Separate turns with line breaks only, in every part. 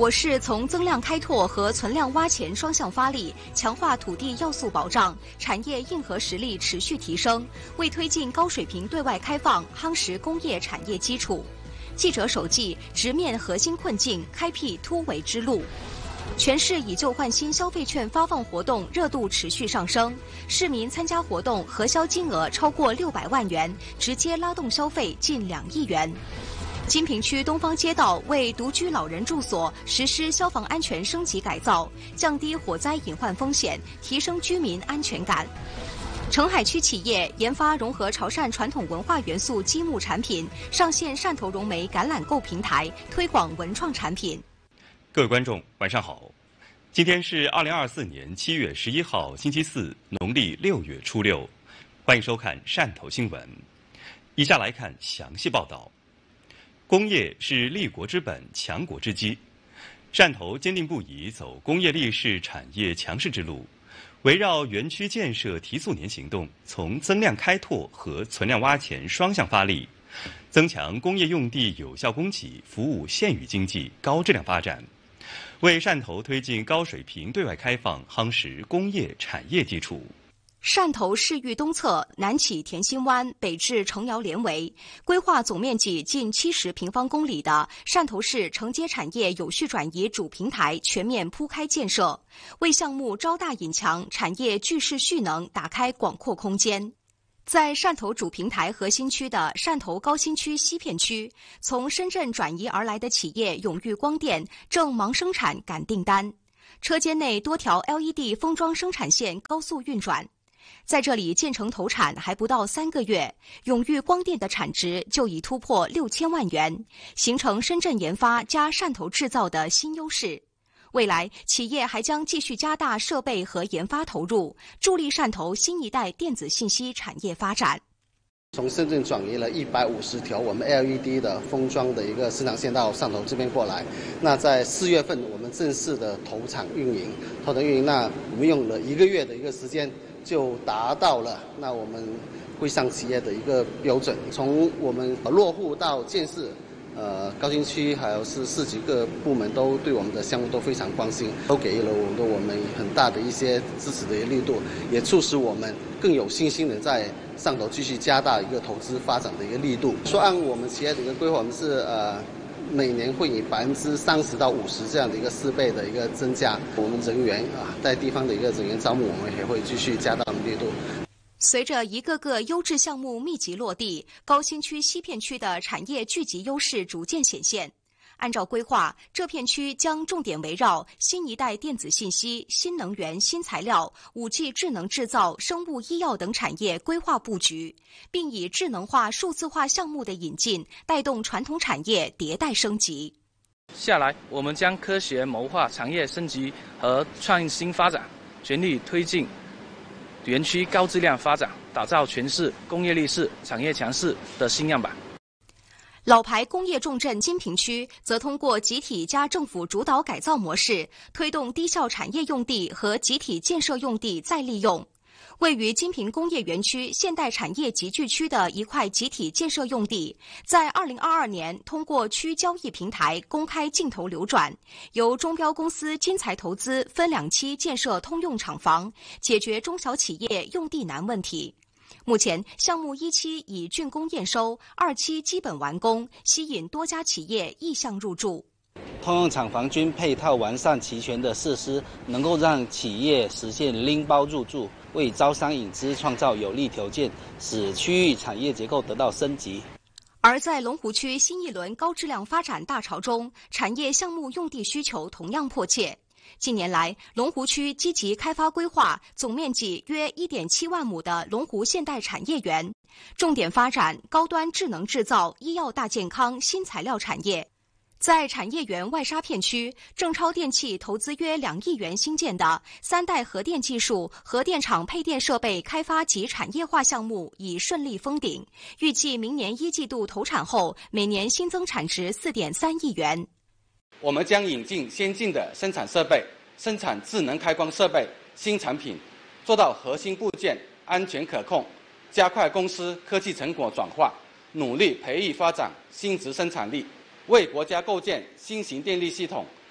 我市从增量开拓和存量挖潜双向发力，强化土地要素保障，产业硬核实力持续提升，为推进高水平对外开放夯实工业产业基础。记者首季直面核心困境，开辟突围之路。全市以旧换新消费券发放活动热度持续上升，市民参加活动核销金额超过600万元，直接拉动消费近2亿元。金平区东方街道为独居老人住所实施消防安全升级改造，降低火灾隐患风险，提升居民安全感。澄海区企业研发融合潮汕传统文化元素积木产品，上线汕头融媒橄榄购平台，推广文创产品。
各位观众，晚上好，今天是2024年7月11号，星期四，农历6月初6，欢迎收看汕头新闻。以下来看详细报道。工业是立国之本、强国之基。汕头坚定不移走工业立市、产业强势之路，围绕园区建设提速年行动，从增量开拓和存量挖潜双向发力，增强工业用地有效供给，服务县域经济高质量发展，为汕头推进高水平对外开放夯实工业产业基础。
汕头市域东侧南起田心湾，北至城窑连围，规划总面积近70平方公里的汕头市承接产业有序转移主平台全面铺开建设，为项目招大引强、产业聚势蓄能打开广阔空间。在汕头主平台核心区的汕头高新区西片区，从深圳转移而来的企业永裕光电正忙生产赶订单，车间内多条 LED 封装生产线高速运转。在这里建成投产还不到3个月，永裕光电的产值就已突破6000万元，形成深圳研发加汕头制造的新优势。未来企业还将继续加大设备和研发投入，助力汕头新一代电子信息产业发展。
从深圳转移了150条我们 LED 的封装的一个生产线到汕头这边过来。那在4月份我们正式的投产运营，那我们用了1个月的一个时间就达到了那我们规商企业的一个标准。从我们落户到建设，高新区还有是市级各部门都对我们的项目都非常关心，都给予了我们很大的一些支持的力度，也促使我们更有信心的在汕头继续加大一个投资发展的一个力度。说按我们企业的一个规划，我们是每年会以30%到50%这样的一个4倍的一个增加。我们人员在地方的一个人员招募，我们也会继续加大力度。
随着一个个优质项目密集落地，高新区西片区的产业聚集优势逐渐显现。按照规划，这片区将重点围绕新一代电子信息、新能源、新材料、5G 智能制造、生物医药等产业规划布局，并以智能化、数字化项目的引进，带动传统产业迭代升级。
下来，我们将科学谋划产业升级和创新发展，全力推进园区高质量发展，打造全市工业立市、产业强势的新样板。
老牌工业重镇金平区则通过集体加政府主导改造模式，推动低效产业用地和集体建设用地再利用。位于金平工业园区现代产业集聚区的一块集体建设用地，在2022年通过区交易平台公开竞投流转，由中标公司金财投资分2期建设通用厂房，解决中小企业用地难问题。目前项目1期已竣工验收，2期基本完工，吸引多家企业意向入驻。
通用厂房均配套完善齐全的设施，能够让企业实现拎包入驻，为招商引资创造有利条件，使区域产业结构得到升级。
而在龙湖区新一轮高质量发展大潮中，产业项目用地需求同样迫切。近年来，龙湖区积极开发规划总面积约1.7万亩的龙湖现代产业园，重点发展高端智能制造、医药大健康、新材料产业。在产业园外沙片区，正超电气投资约2亿元新建的3代核电技术核电厂配电设备开发及产业化项目已顺利封顶，预计明年1季度投产后，每年新增产值4.3亿元。
我们将引进先进的生产设备，生产智能开关设备新产品，做到核心部件安全可控，加快公司科技成果转化，努力培育发展新质生产力，为国家构建新型电力系统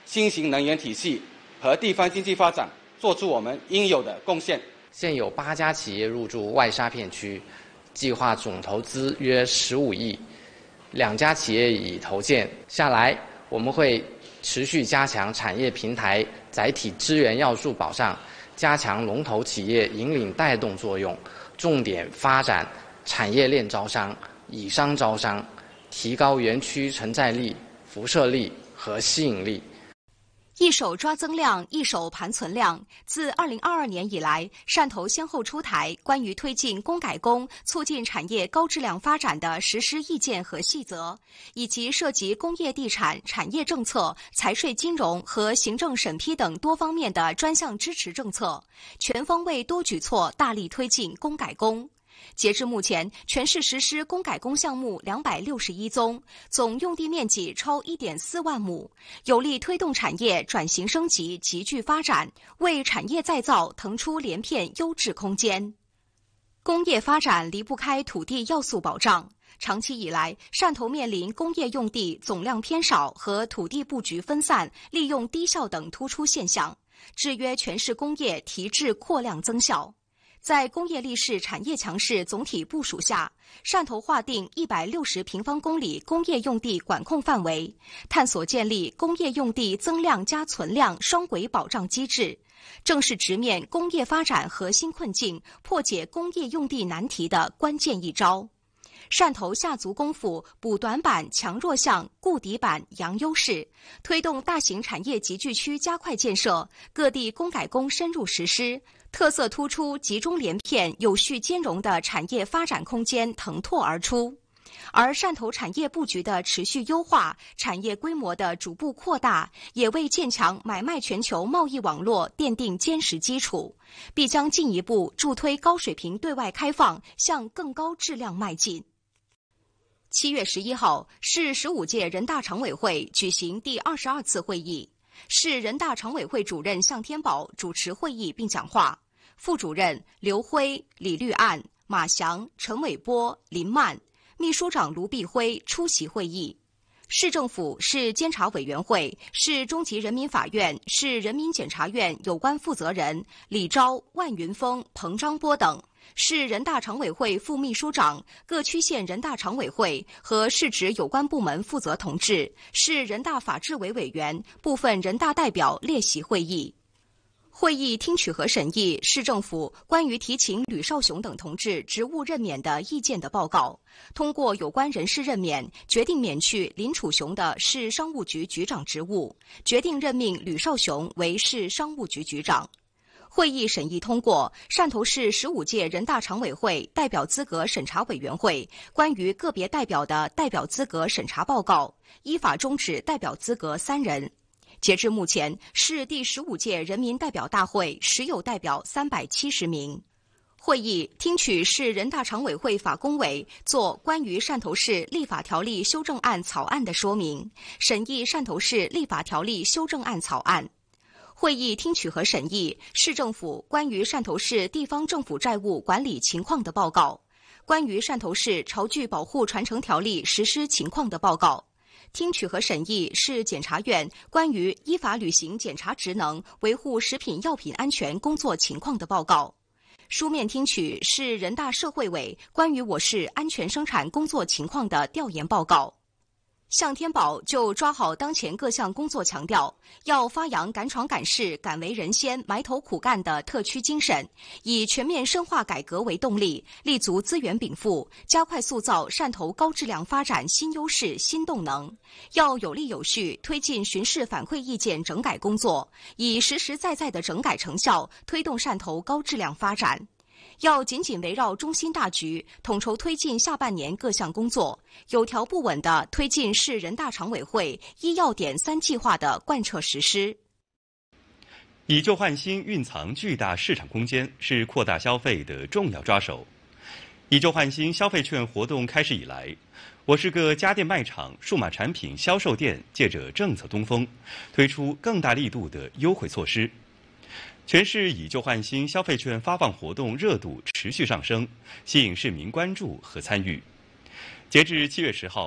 新型能源体系和地方经济发展做出我们应有的贡献。
现有8家企业入驻外沙片区，计划总投资约15亿，2家企业已投建。下来，我们会持续加强产业平台载体资源要素保障，加强龙头企业引领带动作用，重点发展产业链招商、以商招商，提高园区承载力、辐射力和吸引力。
一手抓增量，一手盘存量。自2022年以来，汕头先后出台关于推进工改工、促进产业高质量发展的实施意见和细则，以及涉及工业地产、产业政策、财税金融和行政审批等多方面的专项支持政策，全方位多举措大力推进工改工。截至目前，全市实施工改工项目261宗，总用地面积超1.4万亩，有力推动产业转型升级、集聚发展，为产业再造腾出连片优质空间。工业发展离不开土地要素保障。长期以来，汕头面临工业用地总量偏少和土地布局分散、利用低效等突出现象，制约全市工业提质扩量增效。在工业力市产业强势总体部署下，汕头划定160平方公里工业用地管控范围，探索建立工业用地增量加存量双轨保障机制，正是直面工业发展核心困境、破解工业用地难题的关键一招。汕头下足功夫，补短板、强弱项、固底板、扬优势，推动大型产业集聚区加快建设，各地工改工深入实施，特色突出、集中连片、有序兼容的产业发展空间腾拓而出。而汕头产业布局的持续优化、产业规模的逐步扩大，也为建强买卖全球贸易网络奠定坚实基础，必将进一步助推高水平对外开放向更高质量迈进。7月11号，市15届人大常委会举行第22次会议，市人大常委会主任向天宝主持会议并讲话，副主任刘辉、李律案、马翔、陈伟波、林曼，秘书长卢碧辉出席会议。市政府、市监察委员会、市中级人民法院、市人民检察院有关负责人李钊、万云峰、彭章波等，市人大常委会副秘书长、各区县人大常委会和市直有关部门负责同志、市人大法制委委员、部分人大代表列席会议。会议听取和审议市政府关于提请吕少雄等同志职务任免的意见的报告，通过有关人事任免，决定免去林楚雄的市商务局局长职务，决定任命吕少雄为市商务局局长。会议审议通过汕头市15届人大常委会代表资格审查委员会关于个别代表的代表资格审查报告，依法终止代表资格3人。截至目前，市第15届人民代表大会实有代表370名。会议听取市人大常委会法工委作关于汕头市立法条例修正案草案的说明，审议汕头市立法条例修正案草案。会议听取和审议市政府关于汕头市地方政府债务管理情况的报告，关于汕头市潮剧保护传承条例实施情况的报告。听取和审议市检察院关于依法履行检察职能、维护食品药品安全工作情况的报告。书面听取市人大社会委关于我市安全生产工作情况的调研报告。向天宝就抓好当前各项工作强调，要发扬敢闯敢试、敢为人先、埋头苦干的特区精神，以全面深化改革为动力，立足资源禀赋，加快塑造汕头高质量发展新优势、新动能。要有力有序推进巡视反馈意见整改工作，以实实在在的整改成效推动汕头高质量发展。要紧紧围绕中心大局，统筹推进下半年各项工作，有条不紊地推进市人大常委会1要点3计划的贯彻实施。
以旧换新蕴藏巨大市场空间，是扩大消费的重要抓手。以旧换新消费券活动开始以来，我市各家电卖场、数码产品销售店借着政策东风，推出更大力度的优惠措施。全市以旧换新消费券发放活动热度持续上升，吸引市民关注和参与。截至7月10号，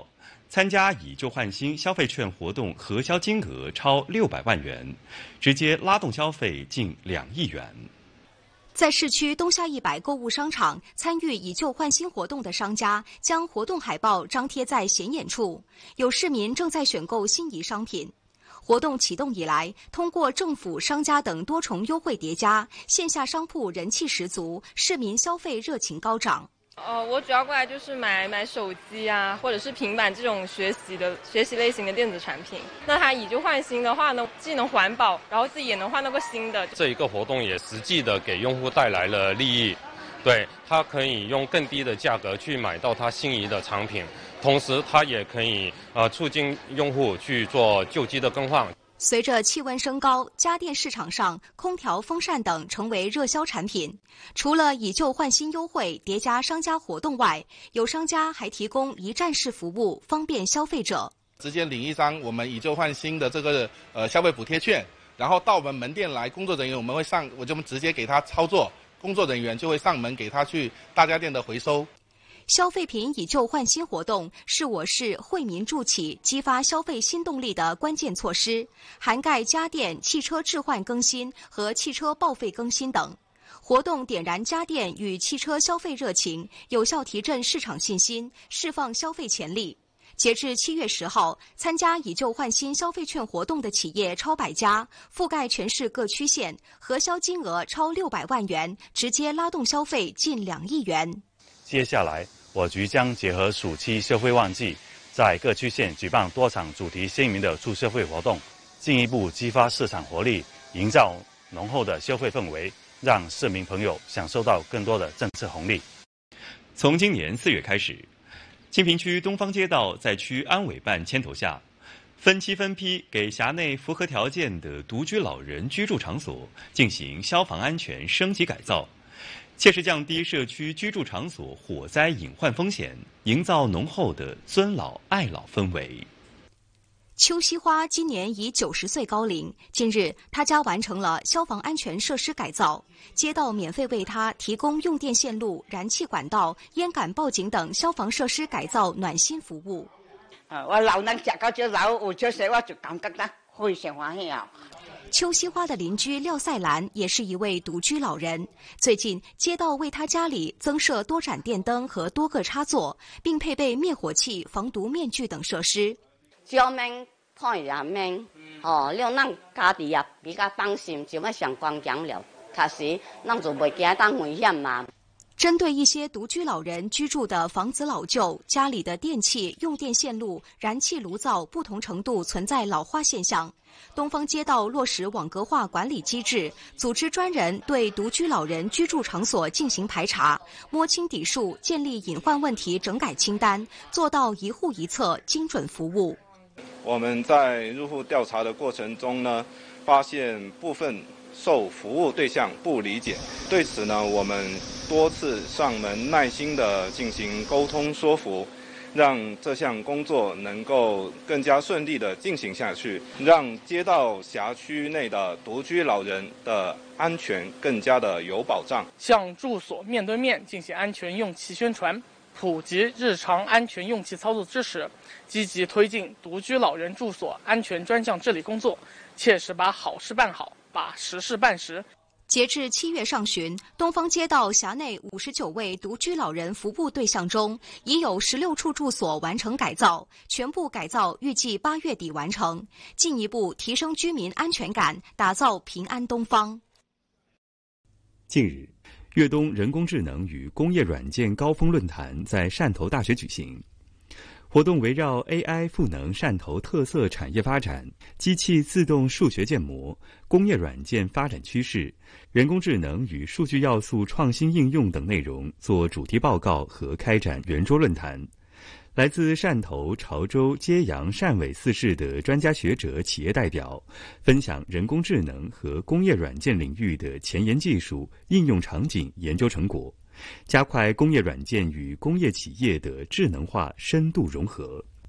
参加以旧换新消费券活动核销金额超600万元，直接拉动消费近2亿元。
在市区东夏100购物商场参与以旧换新活动的商家将活动海报张贴在显眼处，有市民正在选购心仪商品。活动启动以来，通过政府、商家等多重优惠叠加，线下商铺人气十足，市民消费热情高涨。
我主要过来就是买手机啊，或者是平板这种学习类型的电子产品。那它以旧换新的话呢，既能环保，然后自己也能换到个新的。
这一个活动也实际的给用户带来了利益，对，他可以用更低的价格去买到他心仪的产品，同时他也可以促进用户去做旧机的更换。
随着气温升高，家电市场上空调、风扇等成为热销产品。除了以旧换新优惠叠加商家活动外，有商家还提供一站式服务，方便消费者
直接领一张我们以旧换新的这个消费补贴券，然后到我们门店来，工作人员我就直接给他操作，工作人员就会上门给他去大家电的回收。
消费品以旧换新活动是我市惠民助企激发消费新动力的关键措施，涵盖家电、汽车置换更新和汽车报废更新等。活动点燃家电与汽车消费热情，有效提振市场信心，释放消费潜力。截至7月10号，参加以旧换新消费券活动的企业超100家，覆盖全市各区县，核销金额超600万元，直接拉动消费近2亿元。
接下来，我局将结合暑期消费旺季，在各区县举办多场主题鲜明的促消费活动，进一步激发市场活力，营造浓厚的消费氛围，让市民朋友享受到更多的政策红利。
从今年4月开始，清平区东方街道在区安委办牵头下，分期分批给辖内符合条件的独居老人居住场所进行消防安全升级改造，切实降低社区居住场所火灾隐患风险，营造浓厚的尊老爱老氛围。
邱西花今年已90岁高龄，近日他家完成了消防安全设施改造，街道免费为他提供用电线路、燃气管道、烟感报警等消防设施改造暖心服务。
我老人食到这老，有这些我就感觉到非常欢喜啊。
邱西花的邻居廖赛兰也是一位独居老人，最近街道为他家里增设多盏电灯和多个插座，并配备灭火器、防毒面具等设施。
照明看也免，让咱家己也比较放心，就要上光强了，确实咱就袂惊当危险嘛。
针对一些独居老人居住的房子老旧，家里的电器、用电线路、燃气炉灶不同程度存在老化现象，东方街道落实网格化管理机制，组织专人对独居老人居住场所进行排查，摸清底数，建立隐患问题整改清单，做到一户一策，精准服务。
我们在入户调查的过程中呢，发现部分受服务对象不理解，对此呢，我们多次上门耐心地进行沟通说服，让这项工作能够更加顺利地进行下去，让街道辖区内的独居老人的安全更加的有保障。
向住所面对面进行安全用气宣传，普及日常安全用气操作知识，积极推进独居老人住所安全专项治理工作，切实把好事办好，把实事办实。
截至7月上旬，东方街道辖内59位独居老人服务对象中，已有16处住所完成改造，全部改造预计8月底完成，进一步提升居民安全感，打造平安东方。
近日，粤东人工智能与工业软件高峰论坛在汕头大学举行。活动围绕 AI 赋能汕头特色产业发展、机器自动数学建模、工业软件发展趋势、人工智能与数据要素创新应用等内容做主题报告和开展圆桌论坛。来自汕头、潮州、揭阳、汕尾4市的专家学者、企业代表分享人工智能和工业软件领域的前沿技术、应用场景研究成果，加快工业软件与工业企业的智能化深度融合。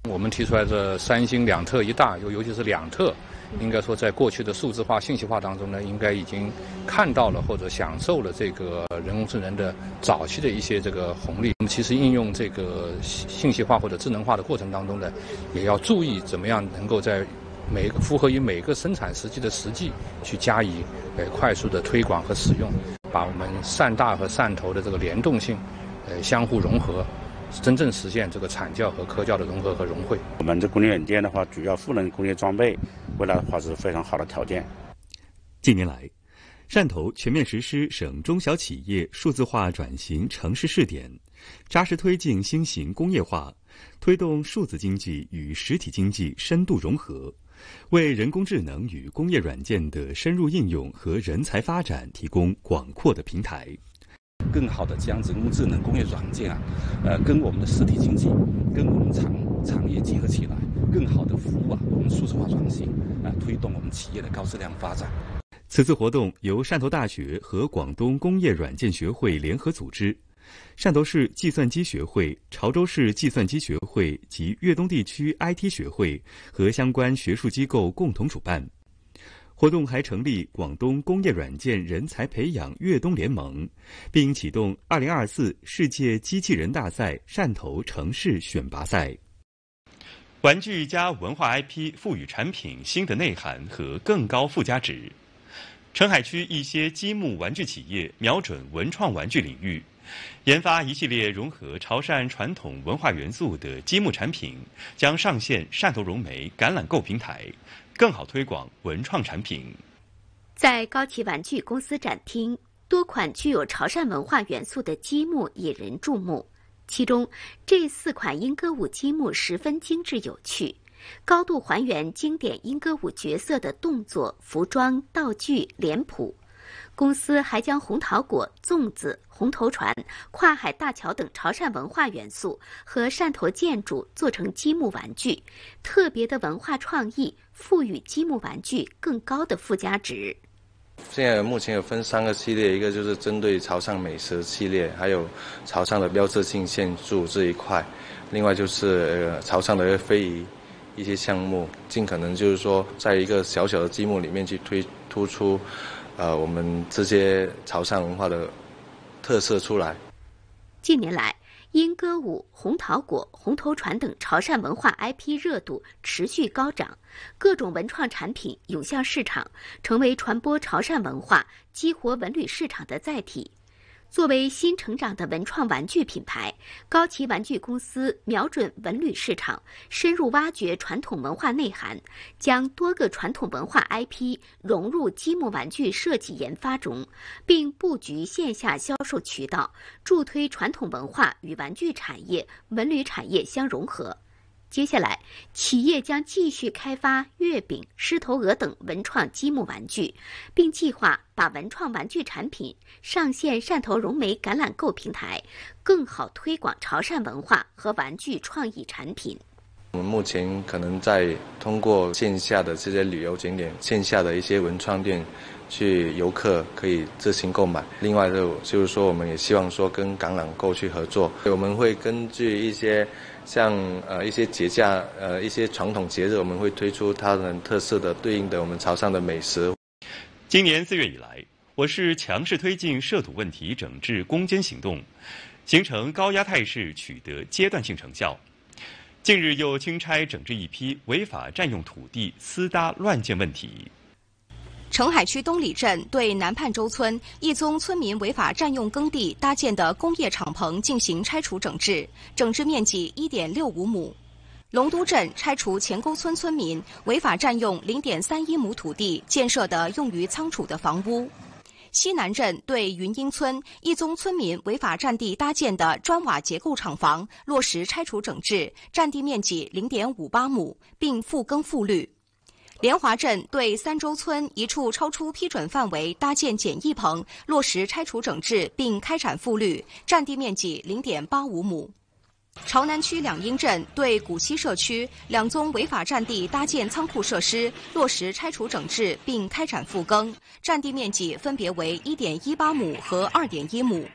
我们提出来的3星2特1大，尤其是2特，应该说在过去的数字化、信息化当中呢，应该已经看到了或者享受了这个人工智能的早期的一些这个红利。那么其实应用这个信息化或者智能化的过程当中呢，也要注意怎么样能够在符合于每个生产实际去加以快速的推广和使用，把我们善大和善投的这个联动性相互融合。真正实现这个产教和科教的融合和融汇。
我们这工业软件的话，主要赋能工业装备，未来的话是非常好的条件。
近年来，汕头全面实施省中小企业数字化转型城市试点，扎实推进新型工业化，推动数字经济与实体经济深度融合，为人工智能与工业软件的深入应用和人才发展提供广阔的平台。
更好的将人工智能工业软件跟我们的实体经济、跟我们产业结合起来，更好的服务我们数字化转型推动我们企业的高质量发展。
此次活动由汕头大学和广东工业软件学会联合组织，汕头市计算机学会、潮州市计算机学会及粤东地区 IT 学会和相关学术机构共同主办。活动还成立广东工业软件人才培养粤东联盟，并启动2024世界机器人大赛汕头城市选拔赛。玩具加文化 IP 赋予产品新的内涵和更高附加值。澄海区一些积木玩具企业瞄准文创玩具领域，研发一系列融合潮汕传统文化元素的积木产品，将上线汕头融媒橄榄购平台，更好推广文创产品。
在高奇玩具公司展厅，多款具有潮汕文化元素的积木引人注目。其中，这4款莺歌舞积木十分精致有趣，高度还原经典莺歌舞角色的动作、服装、道具、脸谱。公司还将红桃果、粽子、红头船、跨海大桥等潮汕文化元素和汕头建筑做成积木玩具，特别的文化创意赋予积木玩具更高的附加值。
现在目前有分3个系列，一个就是针对潮汕美食系列，还有潮汕的标志性建筑这一块，另外就是潮汕的非遗一些项目，尽可能就是说在一个小小的积木里面去突出我们这些潮汕文化的特色出来。
近年来，莺歌舞、红桃果、红头船等潮汕文化 IP 热度持续高涨，各种文创产品涌向市场，成为传播潮汕文化、激活文旅市场的载体。作为新成长的文创玩具品牌，高奇玩具公司瞄准文旅市场，深入挖掘传统文化内涵，将多个传统文化 IP 融入积木玩具设计研发中，并布局线下销售渠道，助推传统文化与玩具产业、文旅产业相融合。接下来，企业将继续开发月饼、狮头鹅等文创积木玩具，并计划把文创玩具产品上线汕头融媒橄榄购平台，更好推广潮汕文化和玩具创意产品。
我们目前可能在通过线下的这些旅游景点、线下的一些文创店，去游客可以自行购买。另外就是说，我们也希望说跟橄榄购去合作，我们会根据一些像一些节假一些传统节日，我们会推出它的特色的对应的我们潮汕的美食。
今年4月以来，我市强势推进涉土问题整治攻坚行动，形成高压态势，取得阶段性成效。近日又清拆整治一批违法占用土地、私搭乱建问题。
澄海区东里镇对南畔洲村一宗村民违法占用耕地搭建的工业敞篷进行拆除整治，整治面积 1.65 亩。龙都镇拆除前沟村村民违法占用 0.31亩土地建设的用于仓储的房屋。西南镇对云英村一宗村民违法占地搭建的砖瓦结构厂房落实拆除整治，占地面积 0.58 亩，并复耕复绿。莲华镇对三洲村一处超出批准范围搭建简易棚落实拆除整治，并开展复绿，占地面积 0.85 亩。潮南区两英镇对古溪社区2宗违法占地搭建仓库设施落实拆除整治，并开展复耕，占地面积分别为 1.18 亩和 2.1 亩。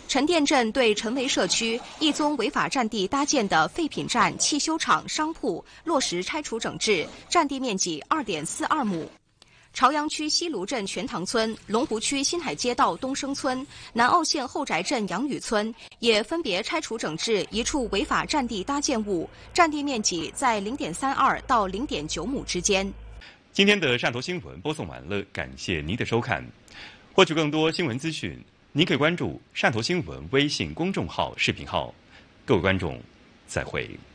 陈店镇对陈围社区一宗违法占地搭建的废品站、汽修厂、商铺落实拆除整治，占地面积2.42亩。朝阳区西芦镇全塘村、龙湖区新海街道东升村、南澳县后宅镇杨屿村也分别拆除整治一处违法占地搭建物，占地面积在0.32到0.9亩之间。
今天的汕头新闻播送完了，感谢您的收看。获取更多新闻资讯，您可以关注汕头新闻微信公众号、视频号。各位观众，再会。